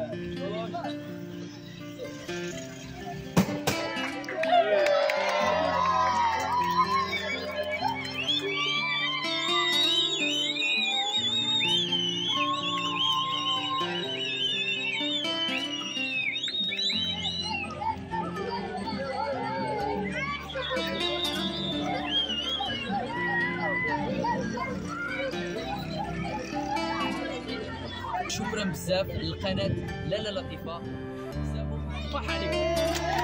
شكرا بزاف للقناه لاله لطيفه. صباح عليكم.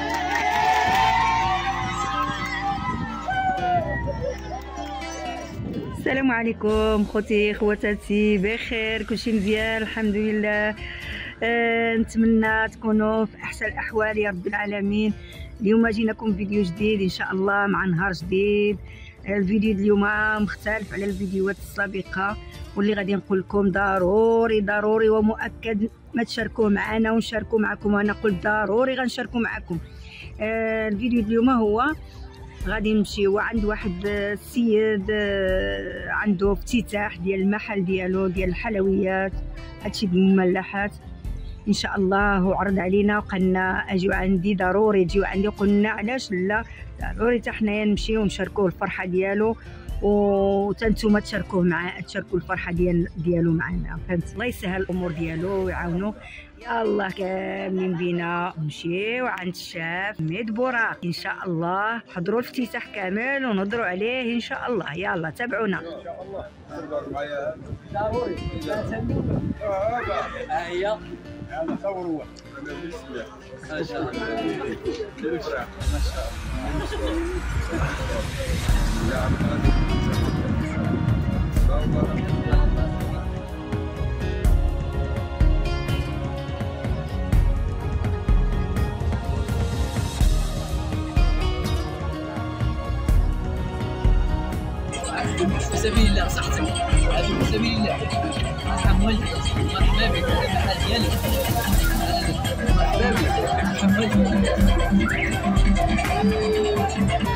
السلام عليكم خوتي خواتاتي، بخير كلشي مزيان الحمد لله. نتمنى تكونوا في احسن الاحوال يا رب العالمين. اليوم جيناكم فيديو جديد ان شاء الله مع نهار جديد. الفيديو اليوم مختلف على الفيديوهات السابقه، واللي غادي نقول لكم ضروري ومؤكد ما تشاركوه معنا ونشاركوا معكم. وانا قلت ضروري غنشاركوا معكم. الفيديو اليوم هو غادي نمشيو عند واحد السيد عنده افتتاح ديال المحل ديالو ديال الحلويات، هادشي ديال المملحات ان شاء الله. هو عرض علينا وقالنا اجيو عندي، ضروري تجيو عندي. قلنا علاش لا، ضروري حتى حنايا نمشيو ونشاركوه الفرحه ديالو، وتنتوما تشاركوه معاه، تشاركوا الفرحه ديالو معنا. فهمت؟ الله يسهل الامور ديالو ويعاونو. يلا كاملين بينا نمشيو عند الشاف ميد بوراق ان شاء الله. حضروا الافتتاح كامل ونهضروا عليه ان شاء الله. يلا تابعونا ان شاء الله. ضروري هي يلا صوروا. ما شاء الله ما شاء الله. في سبيل الله صحتك، هذا في سبيل الله. مرحبا والديك، مرحبا بك، هذا المحل ديالك. مرحبا بك، مرحبا بك.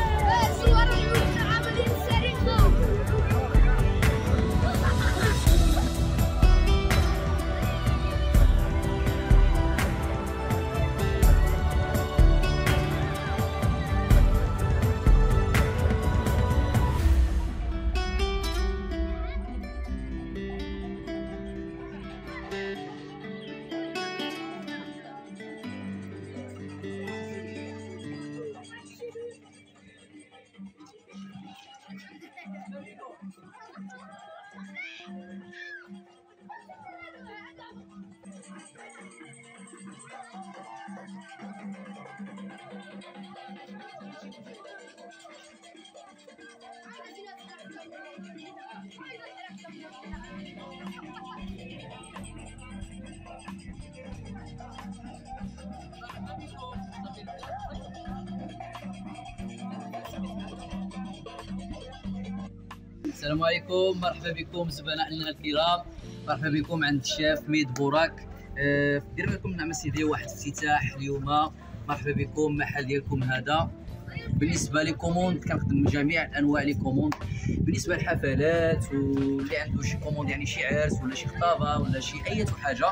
السلام عليكم، مرحبا بكم زبنائنا الكرام، مرحبا بكم عند الشاف ميد بوراق. درنا لكم نعم سيدي واحد افتتاح اليوم. مرحبا بكم محل ديالكم هذا. بالنسبه لي كوموند كنخدم جميع انواع لي كوموند، بالنسبه للحفلات واللي عنده شي كوموند يعني شي عرس ولا شي خطابه ولا شي اي حاجه.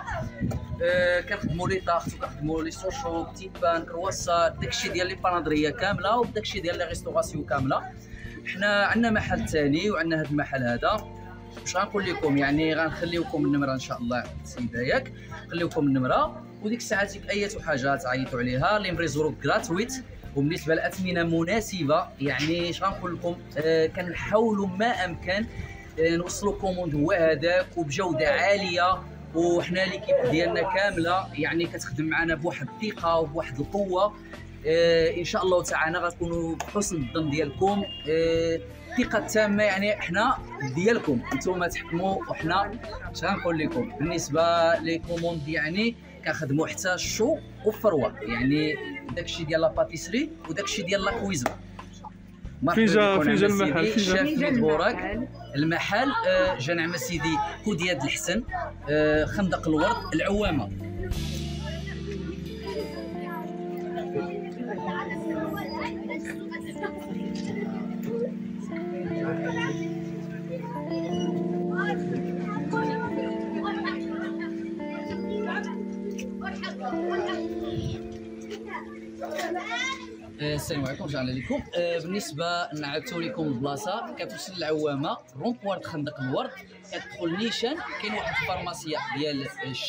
كنخدموا لي طاخت وكنخدموا لي سوشو تيبان كرواسات، داكشي ديال لي بانادريه كامله وداكشي ديال لي ريستوراسيون كامله. حنا عندنا محل ثاني وعندنا هذا المحل هذا. واش غنقول لكم يعني غنخليوكم النمره ان شاء الله السيده ياك، نخليوكم النمره وديك الساعات اي حاجه تعيطوا عليها. ليمبريزورو غراتويت، وبالنسبه للاثمنه مناسبه. يعني اش غنقول لكم، كنحاولوا ما امكن نوصلوا كوموند هو هذاك وبجوده عاليه. وحنا ليكيب ديالنا كامله يعني كتخدم معنا بواحد الثقه وبواحد القوه. ان شاء الله تعالى غتكونوا بحسن الظن ديالكم. الثقه التامه يعني حنا ديالكم، نتوما تحكموا وحنا اش غنقول لكم. بالنسبه لي كوموند يعني كنخدموا حتى الشو والفروه، يعني داكشي ديال لا باتيسري وداكشي ديال لا كويزون. فين جا المحل؟ شاف ميد بوراق المحل جا نعم سيدي كودياد الحسن، خندق الورد العوامه. السلام عليكم، رجعنا لكم. بالنسبه نعرفتوا لكم البلاصه كتوصل للعوامه رون بوارت خندق الورد، كتدخل نيشان كاين واحد الفارماسيه ديال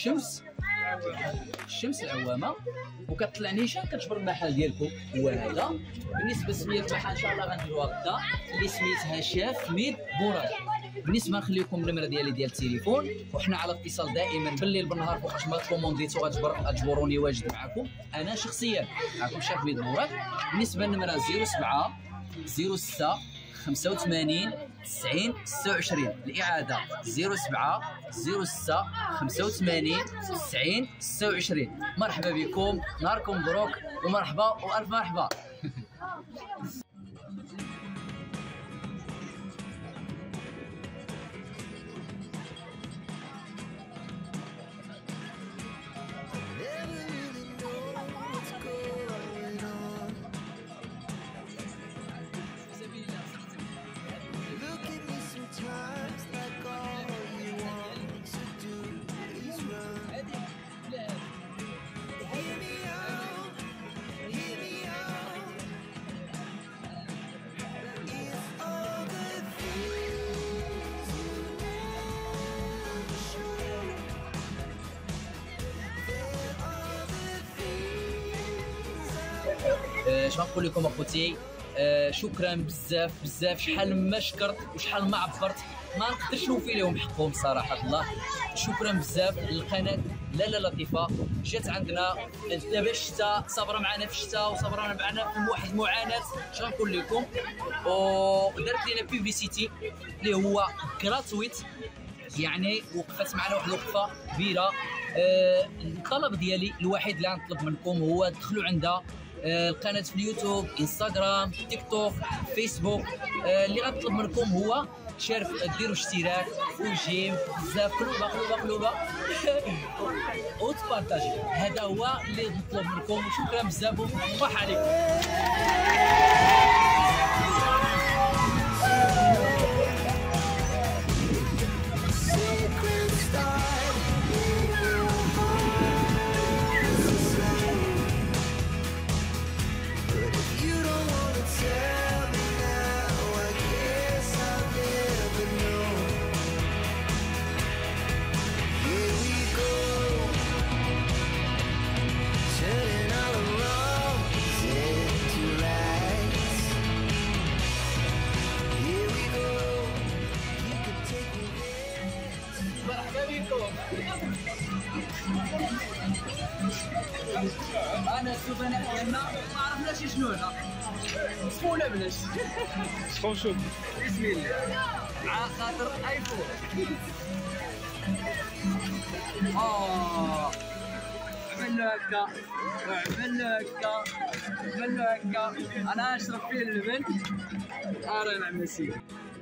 الشمس العوامه، وكتطلع نيشان كتجبر المحل ديالكم هو هذا. بالنسبه لسميه المحل ان شاء الله غنديروها غدا اللي سميتها شاف ميد بوراك. بالنسبه نخليكم النمره ديالي ديال التليفون، وحنا على اتصال دائما بالليل بالنهار فوقاش ما كومونديتو غتجبروني واجد معكم انا شخصيا معكم شاف ميد بوراك. بالنسبه للنمره 07 06 85 90 26. الاعاده 07 06 85 90 26. مرحبا بكم، نهاركم مبروك ومرحبا والف مرحبا. اش غنقول لكم اخوتي، شكرا بزاف بزاف. شحال ما شكرت وشحال ما عبرت ما نقدرش نوفي لهم حقهم صراحه الله. شكرا بزاف للقناه لاله لطيفه، جات عندنا دابا الشتاء، صابره معنا في الشتاء وصابره معنا في واحد المعاناه. اش غنقول لكم، ودارت لنا بيبليسيتي اللي هو غراتويت، يعني وقفت معنا واحد الوقفه كبيره. الطلب ديالي الوحيد اللي غنطلب منكم هو تدخلوا عندها القناه في اليوتيوب، انستغرام، تيك توك، فيسبوك. اللي غنطلب منكم هو ديروا اشتراك وجيم بزاف قلوبه وتبارطاجي. هذا هو اللي نطلب منكم، وشكرا بزاف وصباح عليكم. انا السفناء ديالنا ما عرفناش شنو هنا، سمو ولا بلاش؟ شكون شوف بسم الله مع خاطر ايفون. عملنا هكا عملنا هكا، انا اشرب فيه اللبن. رانا عم نسيب.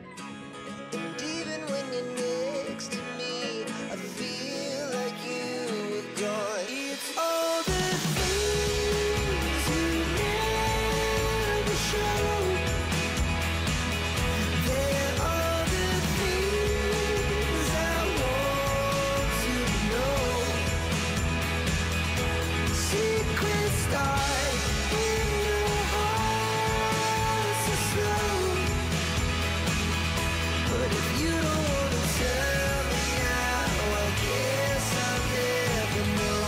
Even when you're next to me, I feel like you were gone. It's all the things you never show. They're all the things I want to know. Secrets start in your heart so slow. But if you don't wanna tell me now, I guess I'll never know.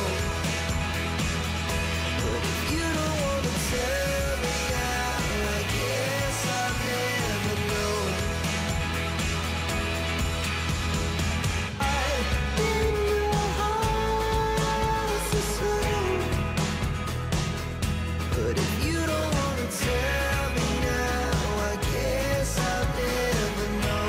But if you don't wanna tell me now, I guess I'll never know. I've been your heart so slow. But if you don't wanna tell me now, I guess I'll never know.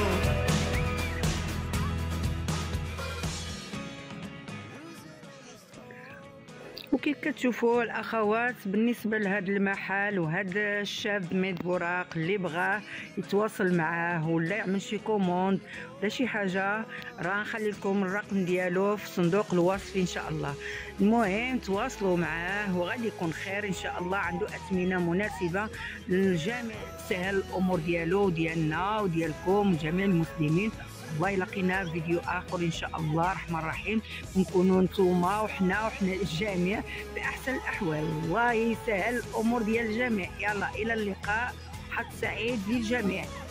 وكيف كتشوفوا الاخوات، بالنسبه لهذا المحل وهذا الشاب ميد بوراق اللي بغاه يتواصل معاه ولا يعمل شي كوموند ولا شي حاجه، راه نخلي لكم الرقم ديالو في صندوق الوصف ان شاء الله. المهم تواصلوا معاه وغادي يكون خير ان شاء الله. عنده اثمنه مناسبه للجميع، سهل الامور ديالو وديالنا وديالكم وجميع المسلمين. الله يلاقينا في فيديو اخر ان شاء الله الرحمن الرحيم، ونكونوا نتوما وحنا الجميع باحسن الاحوال. الله يسهل الامور ديال الجميع. يلا الى اللقاء، حظ سعيد للجميع.